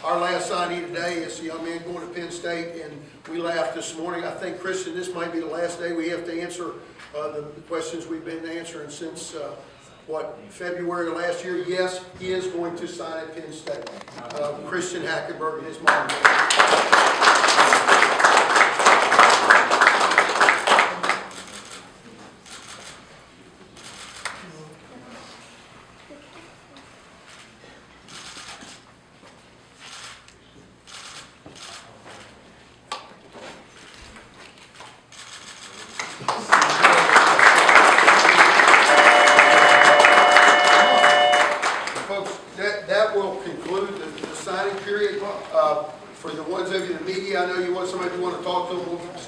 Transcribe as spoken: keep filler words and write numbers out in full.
our last signee today is a young man going to Penn State, and we laughed this morning. I think, Christian, this might be the last day we have to answer uh, the, the questions we've been answering since, uh, what, February of last year. Yes, he is going to sign at Penn State. Uh, Christian Hackenburg and his mom. Folks, that, that will conclude the, the signing period. Uh, for the ones of you in the media, I know you want somebody you want to talk to. We'll